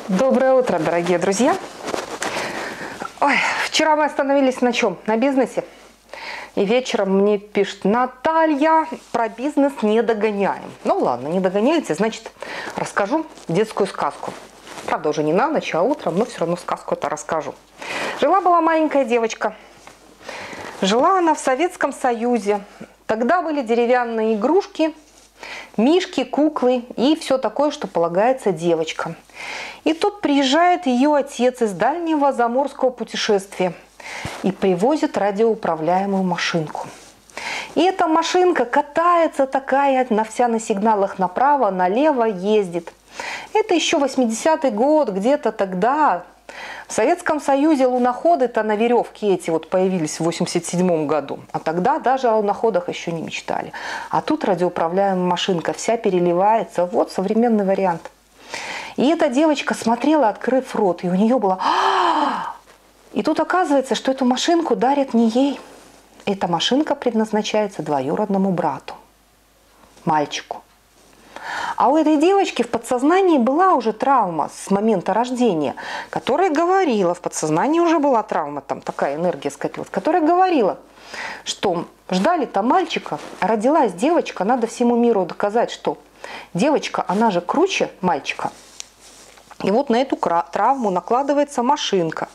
Доброе утро, дорогие друзья! Ой, вчера мы остановились на чем? На бизнесе. И вечером мне пишет: Наталья, про бизнес не догоняем. Ну ладно, не догоняете, значит, расскажу детскую сказку. Правда, уже не на ночь, а утром, но все равно сказку-то расскажу. Жила-была маленькая девочка. Жила она в Советском Союзе. Тогда были деревянные игрушки, мишки, куклы и все такое, что полагается девочкам. И тут приезжает ее отец из дальнего заморского путешествия и привозит радиоуправляемую машинку. И эта машинка катается такая, вся на сигналах направо, налево ездит. Это еще 80-й год, где-то тогда. В Советском Союзе луноходы-то на веревке эти вот появились в 87 году. А тогда даже о луноходах еще не мечтали. А тут радиоуправляемая машинка вся переливается. Вот современный вариант. И эта девочка смотрела, открыв рот, и у нее было «А-а-а!». И тут оказывается, что эту машинку дарят не ей. Эта машинка предназначается двоюродному брату, мальчику. А у этой девочки в подсознании была уже травма с момента рождения, которая говорила, в подсознании уже была травма, там такая энергия скопилась, которая говорила, что ждали-то мальчика, а родилась девочка, надо всему миру доказать, что девочка, она же круче мальчика. И вот на эту травму накладывается машинка.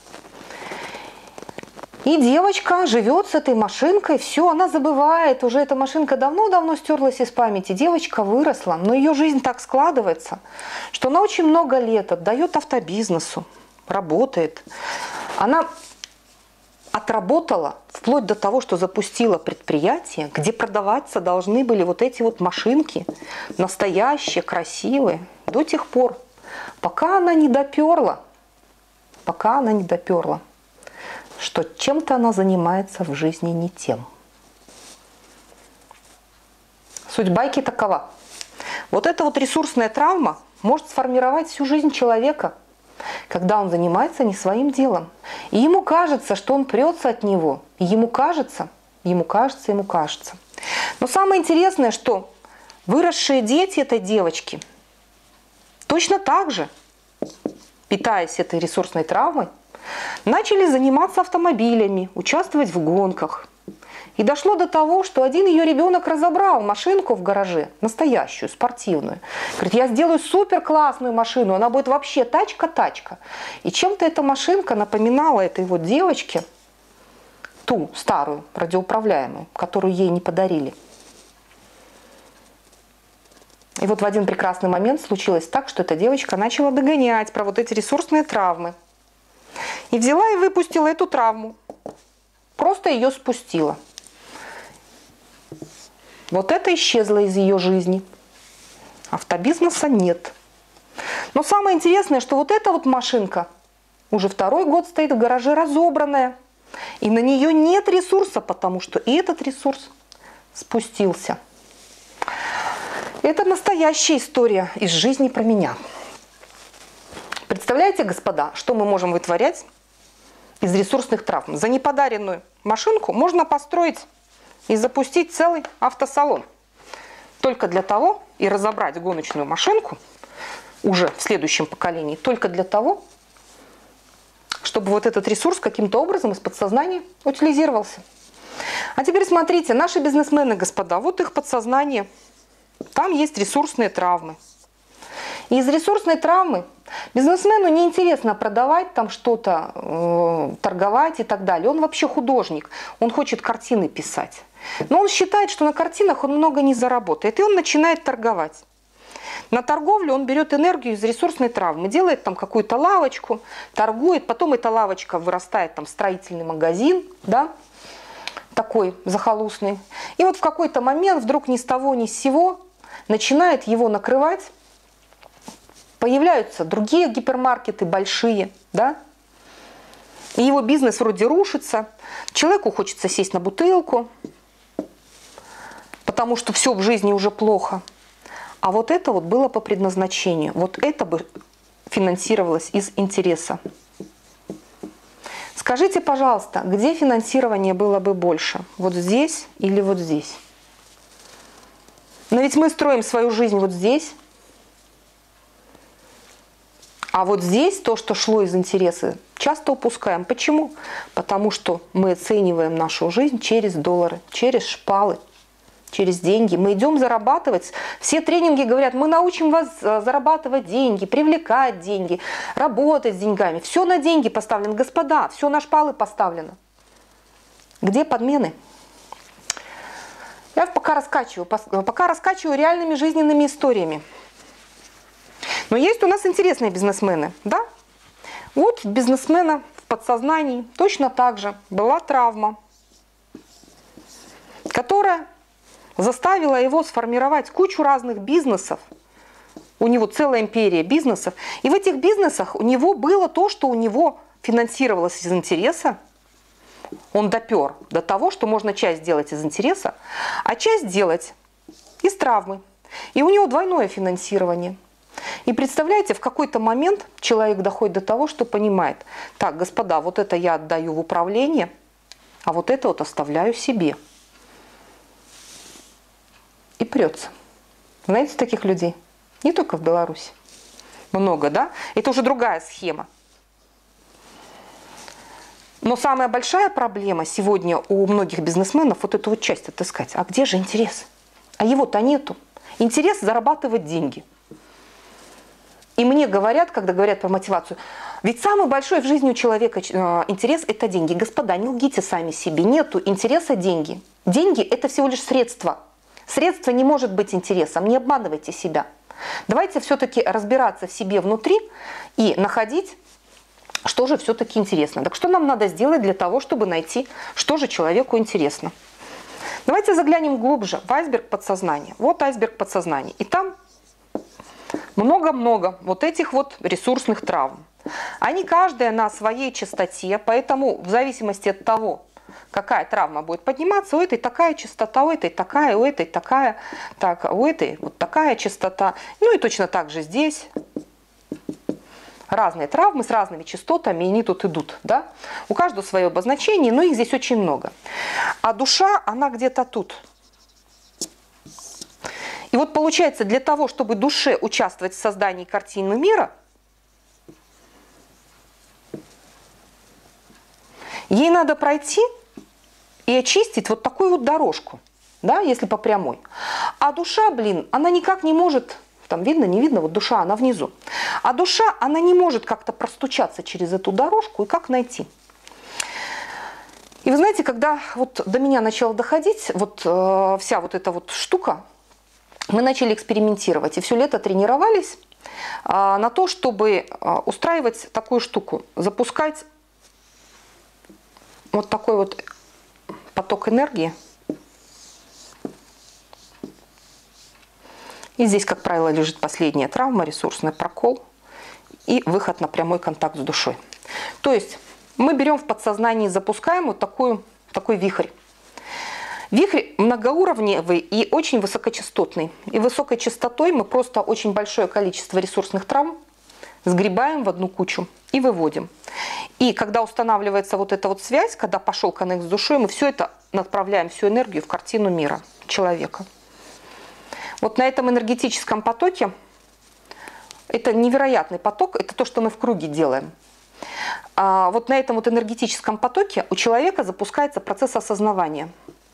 И девочка живет с этой машинкой, все, она забывает, уже эта машинка давно-давно стерлась из памяти. Девочка выросла, но ее жизнь так складывается, что она очень много лет отдает автобизнесу, работает. Она отработала вплоть до того, что запустила предприятие, где продаваться должны были вот эти вот машинки, настоящие, красивые, до тех пор, пока она не доперла, что чем-то она занимается в жизни не тем. Суть байки такова. Вот эта вот ресурсная травма может сформировать всю жизнь человека, когда он занимается не своим делом. И ему кажется, что он прется от него. И ему кажется. Но самое интересное, что выросшие дети этой девочки точно так же, питаясь этой ресурсной травмой, начали заниматься автомобилями, участвовать в гонках. И дошло до того, что один ее ребенок разобрал машинку в гараже, настоящую, спортивную. Говорит, я сделаю супер классную машину, она будет вообще тачка-тачка. И чем-то эта машинка напоминала этой вот девочке ту старую радиоуправляемую, которую ей не подарили. И вот в один прекрасный момент случилось так, что эта девочка начала догонять про вот эти ресурсные травмы. И взяла и выпустила эту травму. Просто ее спустила. Вот это исчезло из ее жизни. Автобизнеса нет. Но самое интересное, что вот эта вот машинка уже второй год стоит в гараже разобранная. И на нее нет ресурса, потому что и этот ресурс спустился. Это настоящая история из жизни про меня. Представляете, господа, что мы можем вытворять из ресурсных травм? За неподаренную машинку можно построить и запустить целый автосалон. Только для того, и разобрать гоночную машинку уже в следующем поколении, только для того, чтобы вот этот ресурс каким-то образом из подсознания утилизировался. А теперь смотрите, наши бизнесмены, господа, вот их подсознание. Там есть ресурсные травмы. И из ресурсной травмы бизнесмену неинтересно продавать там что-то, торговать и так далее. Он вообще художник, он хочет картины писать. Но он считает, что на картинах он много не заработает, и он начинает торговать. На торговлю он берет энергию из ресурсной травмы, делает там какую-то лавочку, торгует, потом эта лавочка вырастает там в строительный магазин, да, такой захолустный. И вот в какой-то момент вдруг ни с того ни с сего начинает его накрывать. Появляются другие гипермаркеты, большие, да? И его бизнес вроде рушится. Человеку хочется сесть на бутылку, потому что все в жизни уже плохо. А вот это вот было по предназначению. Вот это бы финансировалось из интереса. Скажите, пожалуйста, где финансирование было бы больше? Вот здесь или вот здесь? Но ведь мы строим свою жизнь вот здесь. А вот здесь то, что шло из интереса, часто упускаем. Почему? Потому что мы оцениваем нашу жизнь через доллары, через шпалы, через деньги. Мы идем зарабатывать. Все тренинги говорят, мы научим вас зарабатывать деньги, привлекать деньги, работать с деньгами. Все на деньги поставлено. Господа, все на шпалы поставлено. Где подмены? Я пока раскачиваю реальными жизненными историями. Но есть у нас интересные бизнесмены, да? Вот у бизнесмена в подсознании точно так же была травма, которая заставила его сформировать кучу разных бизнесов. У него целая империя бизнесов. И в этих бизнесах у него было то, что у него финансировалось из интереса. Он допер до того, что можно часть делать из интереса, а часть делать из травмы. И у него двойное финансирование. И представляете, в какой-то момент человек доходит до того, что понимает, так, господа, вот это я отдаю в управление, а вот это вот оставляю себе. И прется. Знаете таких людей? Не только в Беларуси. Много, да? Это уже другая схема. Но самая большая проблема сегодня у многих бизнесменов вот эту вот часть отыскать. А где же интерес? А его-то нету. Интерес зарабатывать деньги. И мне говорят, когда говорят про мотивацию, ведь самый большой в жизни у человека интерес – это деньги. Господа, не лгите сами себе. Нету интереса деньги. Деньги – это всего лишь средство. Средство не может быть интересом. Не обманывайте себя. Давайте все-таки разбираться в себе внутри и находить, что же все-таки интересно. Так что нам надо сделать для того, чтобы найти, что же человеку интересно? Давайте заглянем глубже в айсберг подсознания. Вот айсберг подсознания. И там много-много вот этих вот ресурсных травм. Они каждая на своей частоте, поэтому в зависимости от того, какая травма будет подниматься, у этой такая частота, у этой такая, у этой такая, так, у этой вот такая частота. Ну и точно так же здесь. Разные травмы с разными частотами, и они тут идут. Да? У каждого свое обозначение, но их здесь очень много. А душа, она где-то тут. И вот получается, для того, чтобы душе участвовать в создании картины мира, ей надо пройти и очистить вот такую вот дорожку, да, если по прямой. А душа, блин, она никак не может, там видно, не видно, вот душа, она внизу. А душа, она не может как-то простучаться через эту дорожку и как найти. И вы знаете, когда вот до меня начало доходить вот вся вот эта вот штука, мы начали экспериментировать и все лето тренировались на то, чтобы устраивать такую штуку, запускать вот такой вот поток энергии. И здесь, как правило, лежит последняя травма, ресурсный прокол и выход на прямой контакт с душой. То есть мы берем в подсознании, запускаем вот такой вихрь. Вихрь многоуровневый и очень высокочастотный. И высокой частотой мы просто очень большое количество ресурсных травм сгребаем в одну кучу и выводим. И когда устанавливается вот эта вот связь, когда пошел коннект с душой, мы все это направляем, всю энергию в картину мира человека. Вот на этом энергетическом потоке, это невероятный поток, это то, что мы в круге делаем. Вот на этом вот энергетическом потоке у человека запускается процесс осознавания.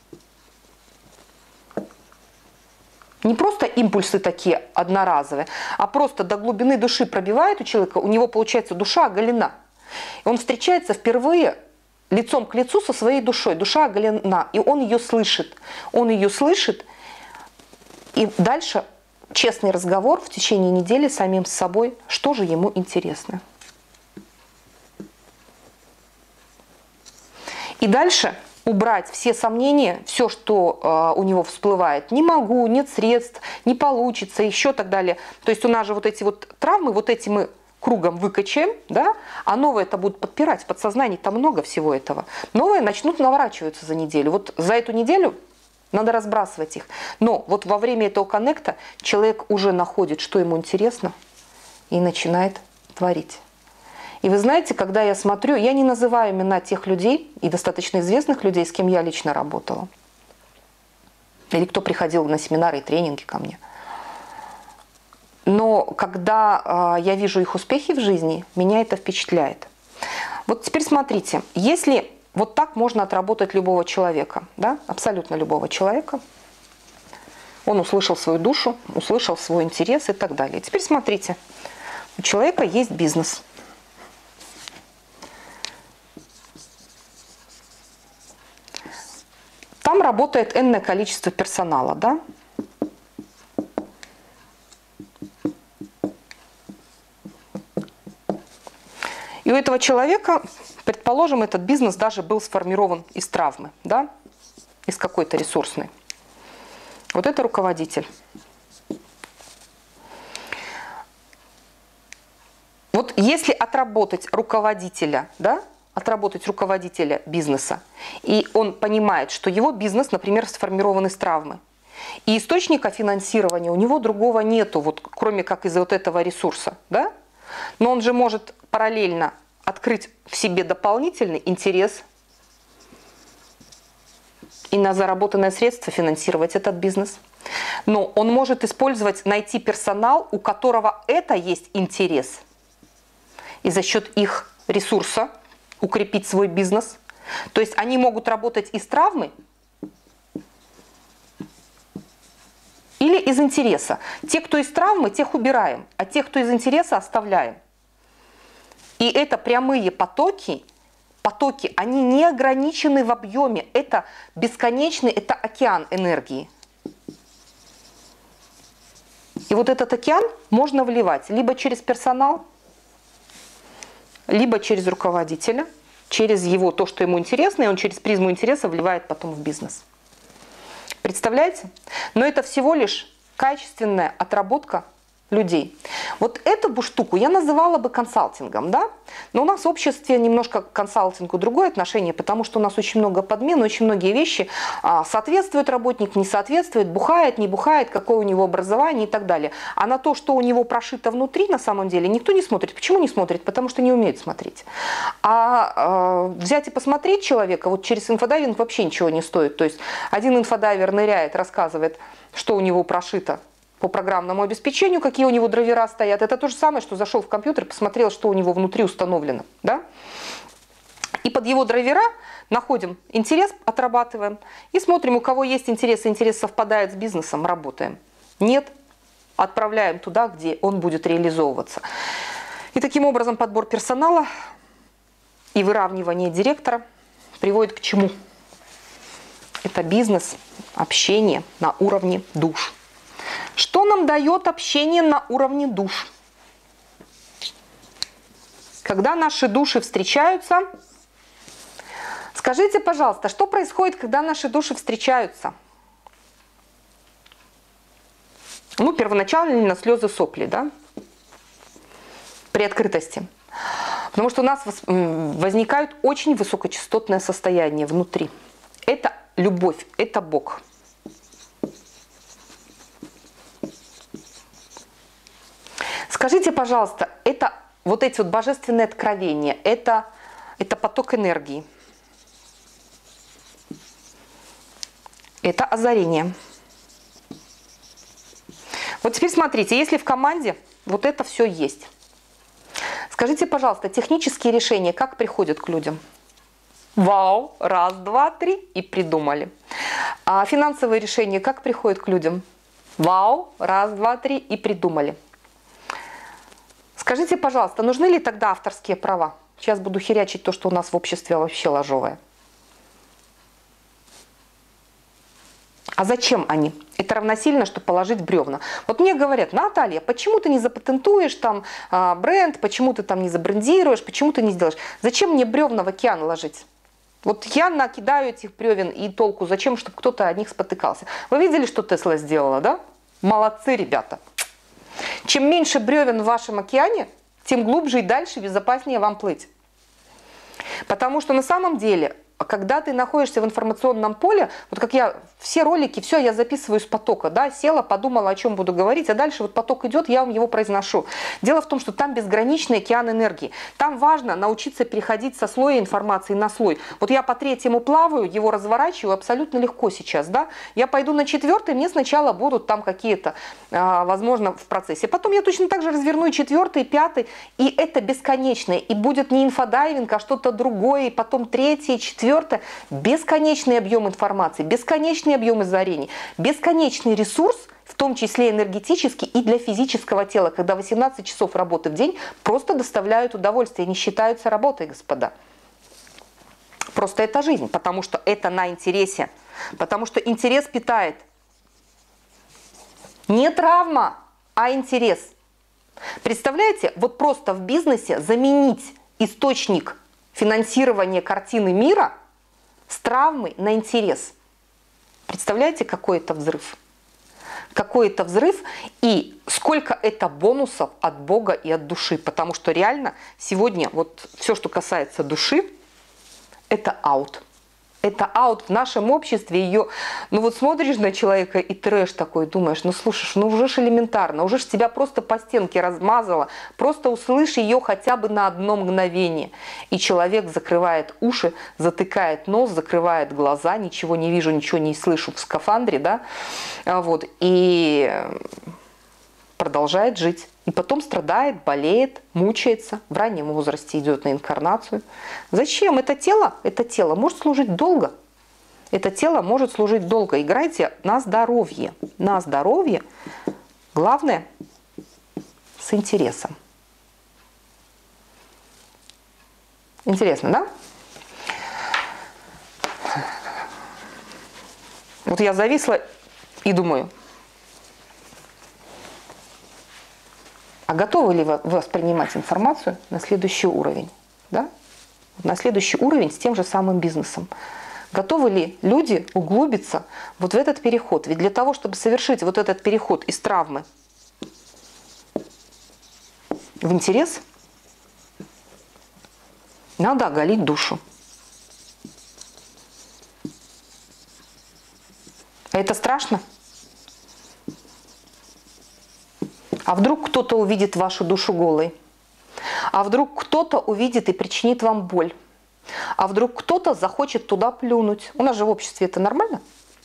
Не просто импульсы такие одноразовые, а просто до глубины души пробивает у человека, у него получается душа оголена. Он встречается впервые лицом к лицу со своей душой. Душа оголена, и он ее слышит. Он ее слышит, и дальше честный разговор в течение недели с самим собой, что же ему интересно. И дальше убрать все сомнения, все, что у него всплывает. Не могу, нет средств, не получится, еще так далее. То есть у нас же вот эти вот травмы, вот эти мы кругом выкачаем, да, а новые это будут подпирать. В подсознании там много всего этого. Новые начнут наворачиваться за неделю. Вот за эту неделю надо разбрасывать их. Но вот во время этого коннекта человек уже находит, что ему интересно, и начинает творить. И вы знаете, когда я смотрю, я не называю имена тех людей и достаточно известных людей, с кем я лично работала. Или кто приходил на семинары и тренинги ко мне. Но но когда я вижу их успехи в жизни, меня это впечатляет. Вот теперь смотрите, если вот так можно отработать любого человека, да, абсолютно любого человека, он услышал свою душу, услышал свой интерес и так далее. Теперь смотрите, у человека есть бизнес. Там работает энное количество персонала, да? И у этого человека, предположим, этот бизнес даже был сформирован из травмы, да? Из какой-то ресурсной. Вот это руководитель. Вот если отработать руководителя, да? Отработать руководителя бизнеса, и он понимает, что его бизнес, например, сформирован из травмы, и источника финансирования у него другого нету, вот, кроме как из вот этого ресурса, да? Но он же может параллельно открыть в себе дополнительный интерес и на заработанное средство финансировать этот бизнес. Но он может использовать, найти персонал, у которого это есть интерес, и за счет их ресурса укрепить свой бизнес. То есть они могут работать из травмы или из интереса. Те, кто из травмы, тех убираем, а тех, кто из интереса, оставляем. И это прямые потоки, они не ограничены в объеме. Это бесконечный, это океан энергии. И вот этот океан можно вливать либо через персонал, либо через руководителя, через его то, что ему интересно, и он через призму интереса вливает потом в бизнес. Представляете? Но это всего лишь качественная отработка людей. Вот эту бы штуку я называла бы консалтингом, да? Но у нас в обществе немножко к консалтингу другое отношение, потому что у нас очень много подмен, очень многие вещи соответствует работник, не соответствует, бухает, не бухает, какое у него образование и так далее. А на то, что у него прошито внутри, на самом деле, никто не смотрит. Почему не смотрит? Потому что не умеет смотреть. Взять и посмотреть человека вот через инфодайвинг вообще ничего не стоит. То есть один инфодайвер ныряет, рассказывает, что у него прошито по программному обеспечению, какие у него драйвера стоят. Это то же самое, что зашел в компьютер, посмотрел, что у него внутри установлено. Да? И под его драйвера находим интерес, отрабатываем. И смотрим, у кого есть интерес, и интерес совпадает с бизнесом, работаем. Нет, отправляем туда, где он будет реализовываться. И таким образом подбор персонала и выравнивание директора приводит к чему? Это бизнес, общение на уровне душ. Что нам дает общение на уровне душ? Когда наши души встречаются, скажите, пожалуйста, что происходит, когда наши души встречаются? Ну, первоначально слезы, сопли, да? При открытости. Потому что у нас возникают очень высокочастотное состояние внутри. Это любовь, это Бог. Скажите, пожалуйста, это вот эти вот божественные откровения, это поток энергии, это озарение. Вот теперь смотрите, если в команде вот это все есть, скажите, пожалуйста, технические решения как приходят к людям? Вау, раз, два, три и придумали. А финансовые решения как приходят к людям? Вау, раз, два, три и придумали. Скажите, пожалуйста, нужны ли тогда авторские права? Сейчас буду херячить то, что у нас в обществе вообще ложовое. А зачем они? Это равносильно, что положить бревна. Вот мне говорят: Наталья, почему ты не запатентуешь там бренд, почему ты там не забрендируешь, почему ты не сделаешь? Зачем мне бревна в океан ложить? Вот я накидаю этих бревен и толку зачем, чтобы кто-то от них спотыкался. Вы видели, что Тесла сделала, да? Молодцы, ребята. Чем меньше бревен в вашем океане, тем глубже и дальше безопаснее вам плыть. Потому что на самом деле когда ты находишься в информационном поле, вот как я, все ролики, все я записываю с потока, да, села, подумала, о чем буду говорить, а дальше вот поток идет, я вам его произношу. Дело в том, что там безграничный океан энергии. Там важно научиться переходить со слоя информации на слой. Вот я по третьему плаваю, его разворачиваю абсолютно легко сейчас, да. Я пойду на четвертый, мне сначала будут там какие-то, возможно, в процессе. Потом я точно так же разверну и четвертый, и пятый, и это бесконечное. И будет не инфодайвинг, а что-то другое, и потом третье, четвертое. Бесконечный объем информации, бесконечный объем озарений, бесконечный ресурс, в том числе энергетический и для физического тела, когда 18 часов работы в день просто доставляют удовольствие, не считаются работой, господа. Просто это жизнь, потому что это на интересе, потому что интерес питает. Не травма, а интерес. Представляете, вот просто в бизнесе заменить источник финансирования картины мира с травмой на интерес. Представляете, какой это взрыв? Какой это взрыв и сколько это бонусов от Бога и от души. Потому что реально сегодня вот все, что касается души, это аут. Это аут в нашем обществе. Ее, ну вот смотришь на человека и трэш такой, думаешь, ну слушай, ну уже ж элементарно, уже ж тебя просто по стенке размазало. Просто услышь ее хотя бы на одно мгновение. И человек закрывает уши, затыкает нос, закрывает глаза, ничего не вижу, ничего не слышу в скафандре, да, вот, и продолжает жить. И потом страдает, болеет, мучается, в раннем возрасте идет на инкарнацию. Зачем? Это тело может служить долго. Это тело может служить долго. Играйте на здоровье. На здоровье. Главное, с интересом. Интересно, да? Вот я зависла и думаю, а готовы ли вы воспринимать информацию на следующий уровень? Да? На следующий уровень с тем же самым бизнесом. Готовы ли люди углубиться вот в этот переход? Ведь для того, чтобы совершить вот этот переход из травмы в интерес, надо оголить душу. А это страшно? А вдруг кто-то увидит вашу душу голой? А вдруг кто-то увидит и причинит вам боль? А вдруг кто-то захочет туда плюнуть? У нас же в обществе это нормально?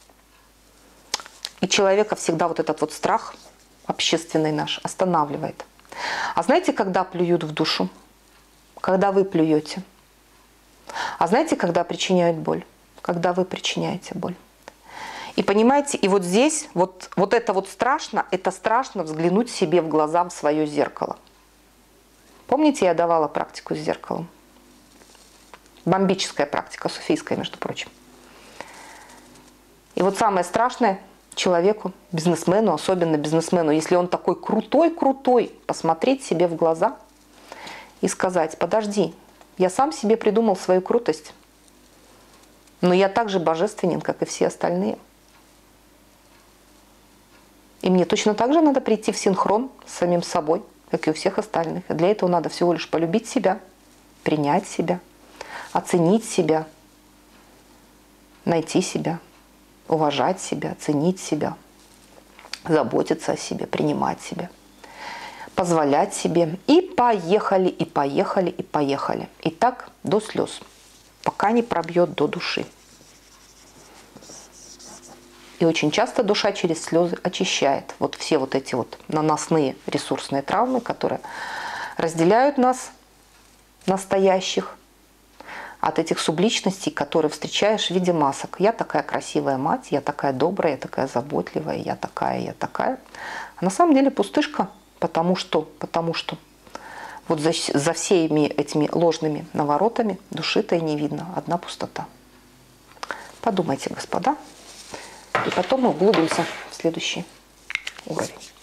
И человека всегда вот этот вот страх общественный наш останавливает. А знаете, когда плюют в душу? Когда вы плюете. А знаете, когда причиняют боль? Когда вы причиняете боль. И понимаете, и вот здесь, вот это вот страшно, это страшно взглянуть себе в глаза, в свое зеркало. Помните, я давала практику с зеркалом? Бомбическая практика, суфийская, между прочим. И вот самое страшное человеку, бизнесмену, особенно бизнесмену, если он такой крутой, посмотреть себе в глаза и сказать: подожди, я сам себе придумал свою крутость, но я так же божественен, как и все остальные. И мне точно так же надо прийти в синхрон с самим собой, как и у всех остальных. И для этого надо всего лишь полюбить себя, принять себя, оценить себя, найти себя, уважать себя, ценить себя, заботиться о себе, принимать себя, позволять себе. И поехали, и поехали, и поехали. И так до слез, пока не пробьет до души. И очень часто душа через слезы очищает вот все вот эти вот наносные ресурсные травмы, которые разделяют нас, настоящих, от этих субличностей, которые встречаешь в виде масок. Я такая красивая мать, я такая добрая, я такая заботливая, я такая. А на самом деле пустышка, потому что вот за всеми этими ложными наворотами души-то и не видно, одна пустота. Подумайте, господа. И потом мы углубимся в следующий уровень.